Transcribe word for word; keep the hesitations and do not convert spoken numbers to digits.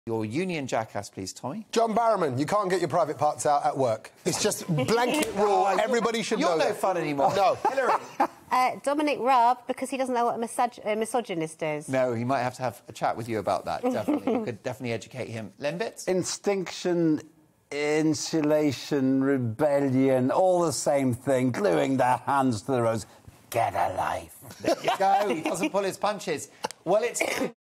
Your Union Jackass, please, Tommy. John Barrowman, you can't get your private parts out at work. It's just blanket rule. Everybody should You're know no that. fun anymore. No. Hillary. Uh, Dominic Raab, because he doesn't know what a misog uh, misogynist is. No, he might have to have a chat with you about that, definitely. You could definitely educate him. Lembit? Instinction, insulation, rebellion, all the same thing, gluing their hands to the roads. Get a life. There you go. He doesn't pull his punches. Well, it's...